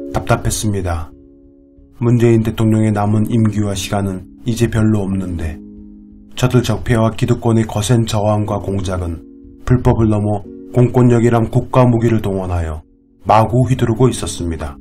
답답했습니다. 문재인 대통령의 남은 임기와 시간은 이제 별로 없는데 저들 적폐와 기득권의 거센 저항과 공작은 불법을 넘어 공권력이란 국가 무기를 동원하여 마구 휘두르고 있었습니다.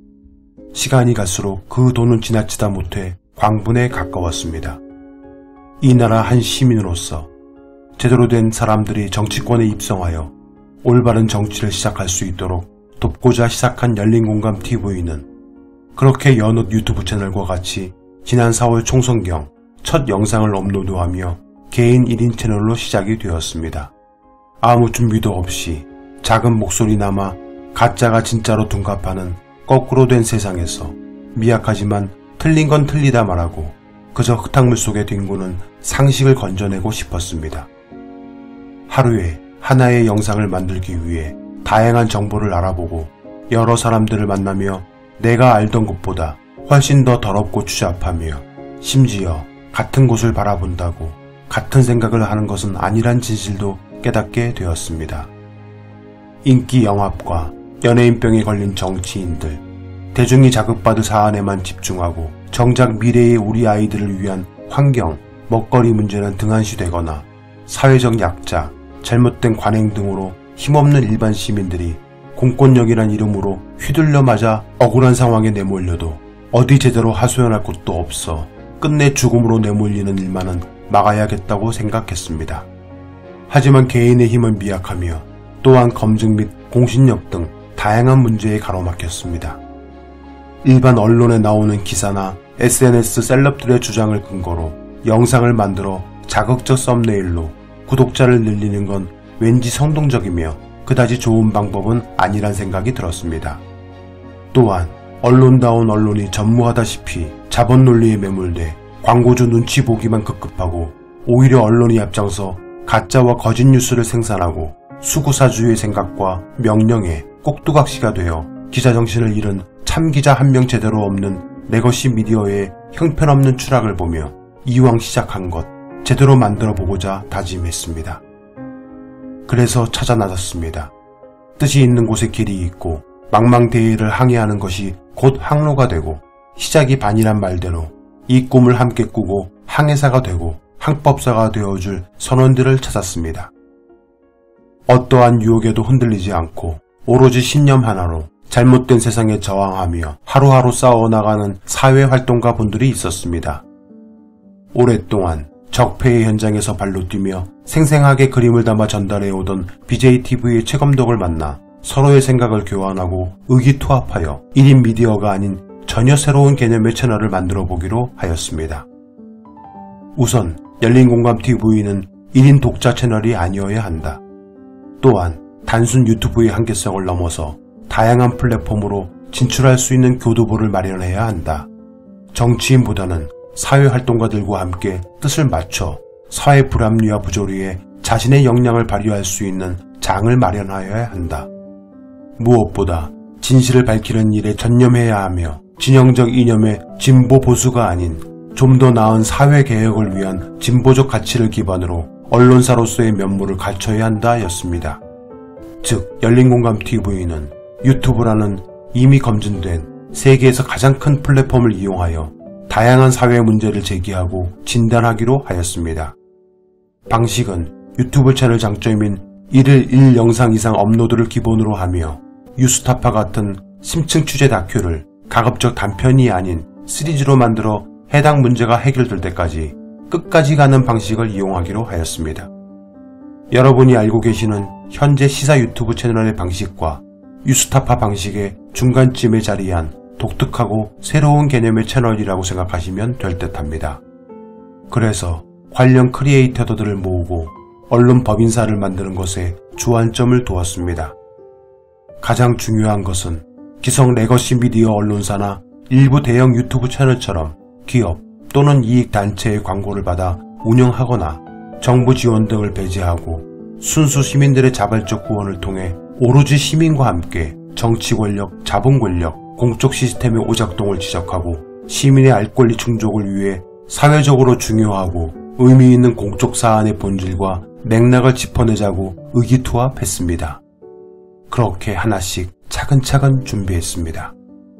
시간이 갈수록 그 도는 지나치다 못해 광분에 가까웠습니다. 이 나라 한 시민으로서 제대로 된 사람들이 정치권에 입성하여 올바른 정치를 시작할 수 있도록 돕고자 시작한 열린공감TV는 그렇게 여느 유튜브 채널과 같이 지난 4월 총선경 첫 영상을 업로드하며 개인 1인 채널로 시작이 되었습니다. 아무 준비도 없이 작은 목소리나마 가짜가 진짜로 둔갑하는 거꾸로 된 세상에서 미약하지만 틀린 건 틀리다 말하고 그저 흙탕물 속에 뒹구는 상식을 건져내고 싶었습니다. 하루에 하나의 영상을 만들기 위해 다양한 정보를 알아보고 여러 사람들을 만나며 내가 알던 것보다 훨씬 더 더럽고 추잡하며 심지어 같은 곳을 바라본다고 같은 생각을 하는 것은 아니란 진실도 깨닫게 되었습니다. 인기 영합과 연예인병에 걸린 정치인들, 대중이 자극받을 사안에만 집중하고 정작 미래의 우리 아이들을 위한 환경, 먹거리 문제는 등한시되거나 사회적 약자, 잘못된 관행 등으로 힘없는 일반 시민들이 공권력이란 이름으로 휘둘려 맞아 억울한 상황에 내몰려도 어디 제대로 하소연할 곳도 없어 끝내 죽음으로 내몰리는 일만은 막아야겠다고 생각했습니다. 하지만 개인의 힘은 미약하며 또한 검증 및 공신력 등 다양한 문제에 가로막혔습니다. 일반 언론에 나오는 기사나 SNS 셀럽들의 주장을 근거로 영상을 만들어 자극적 썸네일로 구독자를 늘리는 건 왠지 성동적이며 그다지 좋은 방법은 아니란 생각이 들었습니다. 또한 언론다운 언론이 전무하다시피 자본 논리에 매몰돼 광고주 눈치 보기만 급급하고 오히려 언론이 앞장서 가짜와 거짓 뉴스를 생산하고 수구사주의 생각과 명령에 꼭두각시가 되어 기자정신을 잃은 참기자 한 명 제대로 없는 레거시 미디어의 형편없는 추락을 보며 이왕 시작한 것 제대로 만들어보고자 다짐했습니다. 그래서 찾아 나섰습니다. 뜻이 있는 곳에 길이 있고 망망대해를 항해하는 것이 곧 항로가 되고 시작이 반이란 말대로 이 꿈을 함께 꾸고 항해사가 되고 항법사가 되어줄 선원들을 찾았습니다. 어떠한 유혹에도 흔들리지 않고 오로지 신념 하나로 잘못된 세상에 저항하며 하루하루 싸워나가는 사회활동가 분들이 있었습니다. 오랫동안 적폐의 현장에서 발로 뛰며 생생하게 그림을 담아 전달해오던 BJTV의 최검덕을 만나 서로의 생각을 교환하고 의기투합하여 1인 미디어가 아닌 전혀 새로운 개념의 채널을 만들어 보기로 하였습니다. 우선 열린공감TV는 1인 독자 채널이 아니어야 한다. 또한 단순 유튜브의 한계성을 넘어서 다양한 플랫폼으로 진출할 수 있는 교두보를 마련해야 한다. 정치인보다는 사회활동가들과 함께 뜻을 맞춰 사회 불합리와 부조리에 자신의 역량을 발휘할 수 있는 장을 마련하여야 한다. 무엇보다 진실을 밝히는 일에 전념해야 하며 진영적 이념의 진보 보수가 아닌 좀 더 나은 사회개혁을 위한 진보적 가치를 기반으로 언론사로서의 면모를 갖춰야 한다 였습니다. 즉 열린공감TV는 유튜브라는 이미 검증된 세계에서 가장 큰 플랫폼을 이용하여 다양한 사회 문제를 제기하고 진단하기로 하였습니다. 방식은 유튜브 채널 장점인 1일 1영상 이상 업로드를 기본으로 하며 유스타파 같은 심층 취재 다큐를 가급적 단편이 아닌 시리즈로 만들어 해당 문제가 해결될 때까지 끝까지 가는 방식을 이용하기로 하였습니다. 여러분이 알고 계시는 현재 시사 유튜브 채널의 방식과 유스타파 방식의 중간쯤에 자리한 독특하고 새로운 개념의 채널이라고 생각하시면 될 듯합니다. 그래서 관련 크리에이터들을 모으고 언론 법인사를 만드는 것에 주안점을 두었습니다. 가장 중요한 것은 기성 레거시 미디어 언론사나 일부 대형 유튜브 채널처럼 기업 또는 이익단체의 광고를 받아 운영하거나 정부 지원 등을 배제하고 순수 시민들의 자발적 후원을 통해 오로지 시민과 함께 정치 권력, 자본 권력, 공적 시스템의 오작동을 지적하고 시민의 알 권리 충족을 위해 사회적으로 중요하고 의미 있는 공적 사안의 본질과 맥락을 짚어내자고 의기투합했습니다. 그렇게 하나씩 차근차근 준비했습니다.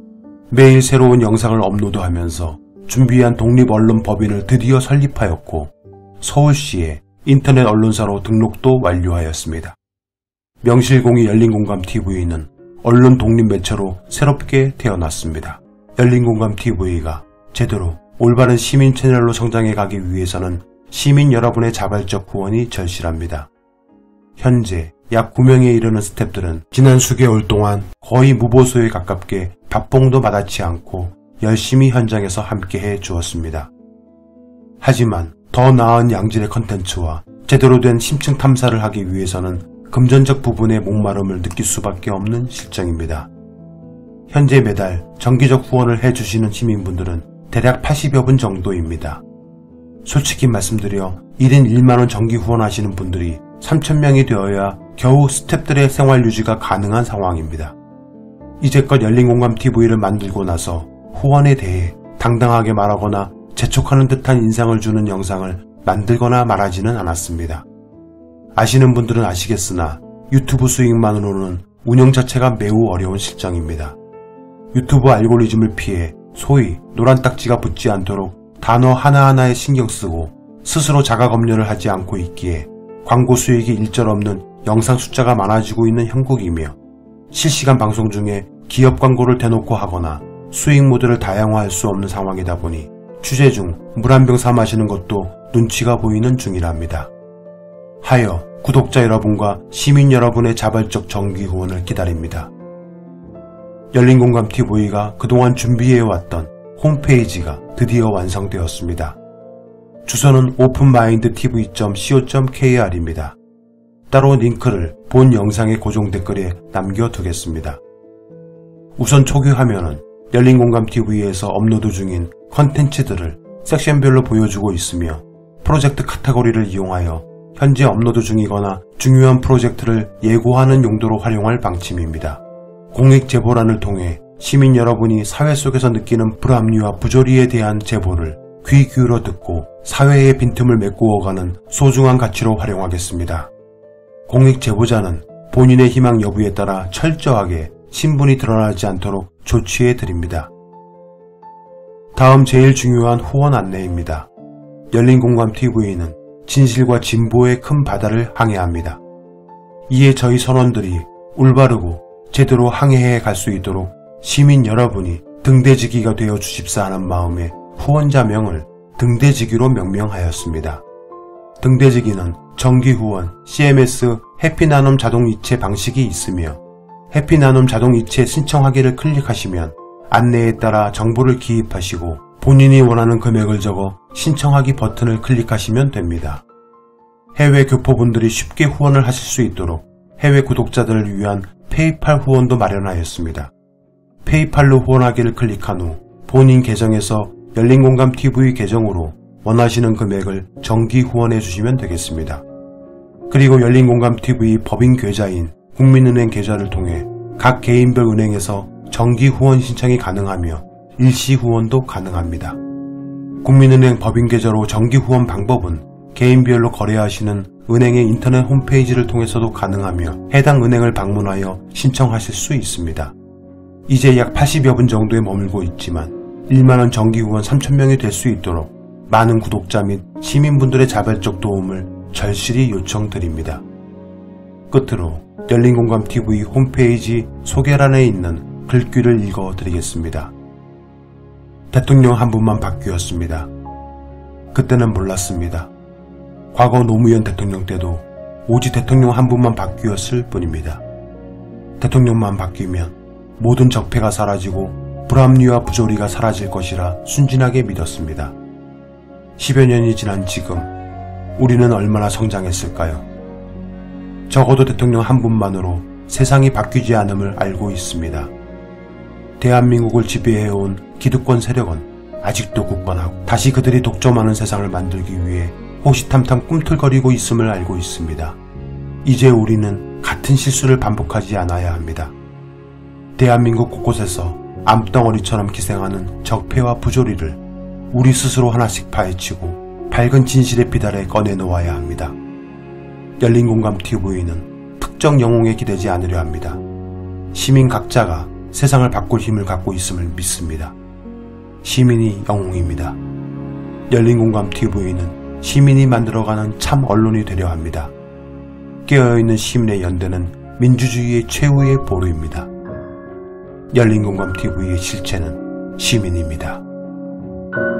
매일 새로운 영상을 업로드하면서 준비한 독립언론법인을 드디어 설립하였고 서울시에 인터넷 언론사로 등록도 완료하였습니다. 명실공히 열린공감TV는 언론 독립 매체로 새롭게 태어났습니다. 열린공감TV가 제대로 올바른 시민 채널로 성장해 가기 위해서는 시민 여러분의 자발적 후원이 절실합니다. 현재 약 9명에 이르는 스태프들은 지난 수개월 동안 거의 무보수에 가깝게 밥봉도 마다치 않고 열심히 현장에서 함께해 주었습니다. 하지만 더 나은 양질의 컨텐츠와 제대로 된 심층 탐사를 하기 위해서는 금전적 부분의 목마름을 느낄 수밖에 없는 실정입니다. 현재 매달 정기적 후원을 해주시는 시민분들은 대략 80여 분 정도입니다. 솔직히 말씀드려 1인 1만원 정기 후원하시는 분들이 3,000명이 되어야 겨우 스태프들의 생활 유지가 가능한 상황입니다. 이제껏 열린공감TV를 만들고 나서 후원에 대해 당당하게 말하거나 재촉하는 듯한 인상을 주는 영상을 만들거나 말하지는 않았습니다. 아시는 분들은 아시겠으나 유튜브 수익만으로는 운영 자체가 매우 어려운 실정입니다. 유튜브 알고리즘을 피해 소위 노란 딱지가 붙지 않도록 단어 하나하나에 신경 쓰고 스스로 자가검열을 하지 않고 있기에 광고 수익이 일절없는 영상 숫자가 많아지고 있는 형국이며 실시간 방송 중에 기업 광고를 대놓고 하거나 수익 모델을 다양화할 수 없는 상황이다 보니 취재 중 물 한 병 사 마시는 것도 눈치가 보이는 중이랍니다. 하여 구독자 여러분과 시민 여러분의 자발적 정기 후원을 기다립니다. 열린공감TV가 그동안 준비해왔던 홈페이지가 드디어 완성되었습니다. 주소는 openmindtv.co.kr입니다. 따로 링크를 본 영상의 고정 댓글에 남겨두겠습니다. 우선 초기 화면은 열린공감TV에서 업로드 중인 컨텐츠들을 섹션별로 보여주고 있으며 프로젝트 카테고리를 이용하여 현재 업로드 중이거나 중요한 프로젝트를 예고하는 용도로 활용할 방침입니다. 공익 제보란을 통해 시민 여러분이 사회 속에서 느끼는 불합리와 부조리에 대한 제보를 귀 기울여 듣고 사회의 빈틈을 메꾸어가는 소중한 가치로 활용하겠습니다. 공익 제보자는 본인의 희망 여부에 따라 철저하게 신분이 드러나지 않도록 조치해 드립니다. 다음 제일 중요한 후원 안내입니다. 열린공감TV는 진실과 진보의 큰 바다를 항해합니다. 이에 저희 선원들이 올바르고 제대로 항해해 갈 수 있도록 시민 여러분이 등대지기가 되어 주십사 하는 마음에 후원자명을 등대지기로 명명하였습니다. 등대지기는 정기후원, CMS, 해피나눔 자동이체 방식이 있으며 해피나눔 자동이체 신청하기를 클릭하시면 안내에 따라 정보를 기입하시고 본인이 원하는 금액을 적어 신청하기 버튼을 클릭하시면 됩니다. 해외 교포분들이 쉽게 후원을 하실 수 있도록 해외 구독자들을 위한 페이팔 후원도 마련하였습니다. 페이팔로 후원하기를 클릭한 후 본인 계정에서 열린공감TV 계정으로 원하시는 금액을 정기 후원해 주시면 되겠습니다. 그리고 열린공감TV 법인 계좌인 국민은행 계좌를 통해 각 개인별 은행에서 정기 후원 신청이 가능하며 일시 후원도 가능합니다. 국민은행 법인 계좌로 정기 후원 방법은 개인별로 거래하시는 은행의 인터넷 홈페이지를 통해서도 가능하며 해당 은행을 방문하여 신청하실 수 있습니다. 이제 약 80여 분 정도에 머물고 있지만 1만원 정기 후원 3,000명이 될 수 있도록 많은 구독자 및 시민분들의 자발적 도움을 절실히 요청드립니다. 끝으로 열린공감TV 홈페이지 소개란에 있는 글귀를 읽어드리겠습니다. 대통령 한 분만 바뀌었습니다. 그때는 몰랐습니다. 과거 노무현 대통령 때도 오직 대통령 한 분만 바뀌었을 뿐입니다. 대통령만 바뀌면 모든 적폐가 사라지고 불합리와 부조리가 사라질 것이라 순진하게 믿었습니다. 10여 년이 지난 지금 우리는 얼마나 성장했을까요? 적어도 대통령 한 분만으로 세상이 바뀌지 않음을 알고 있습니다. 대한민국을 지배해온 기득권 세력은 아직도 굳건하고 다시 그들이 독점하는 세상을 만들기 위해 호시탐탐 꿈틀거리고 있음을 알고 있습니다. 이제 우리는 같은 실수를 반복하지 않아야 합니다. 대한민국 곳곳에서 암덩어리처럼 기생하는 적폐와 부조리를 우리 스스로 하나씩 파헤치고 밝은 진실의 비달에 꺼내놓아야 합니다. 열린공감TV는 특정 영웅에 기대지 않으려 합니다. 시민 각자가 세상을 바꿀 힘을 갖고 있음을 믿습니다. 시민이 영웅입니다. 열린공감TV는 시민이 만들어가는 참 언론이 되려 합니다. 깨어있는 시민의 연대는 민주주의의 최후의 보루입니다. 열린공감TV의 실체는 시민입니다.